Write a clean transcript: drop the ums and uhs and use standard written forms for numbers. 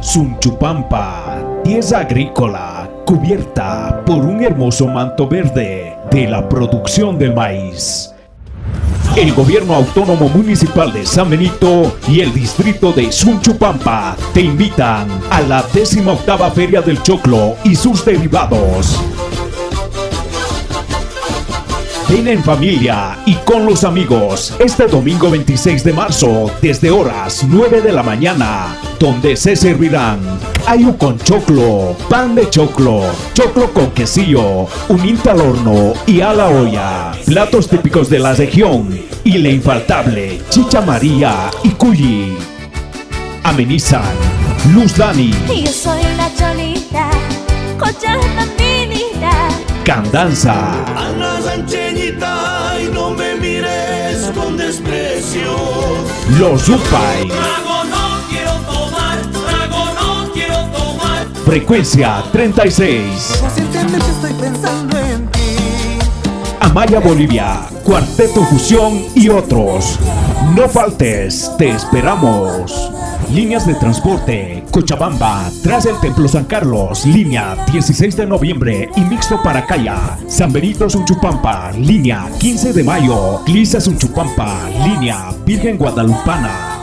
Sunchupampa, tierra agrícola cubierta por un hermoso manto verde de la producción del maíz. El Gobierno Autónomo Municipal de San Benito y el distrito de Sunchupampa te invitan a la 18ª Feria del Choclo y sus derivados. Ven en familia y con los amigos este domingo 26 de marzo desde horas 9 de la mañana, donde se servirán ayu con choclo, pan de choclo, choclo con quesillo, unita al horno y a la olla, platos típicos de la región y la infaltable chicha María y cuyi. Amenizan Luz Dani, Yo soy la Cholita, Cocha Tambinita, Candanza, Ana Sancheñita, y no me mires con desprecio. Los Yupay, Trago no quiero tomar, trago no quiero tomar. Frecuencia 36, Conscientemente estoy pensando en ti. Amaya Bolivia, Cuarteto Fusión y otros. No faltes, te esperamos. Líneas de transporte: Cochabamba, tras el Templo San Carlos, línea 16 de noviembre y mixto Paracaya. San Benito Sunchupampa, línea 15 de mayo. Clisa Sunchupampa, línea Virgen Guadalupana.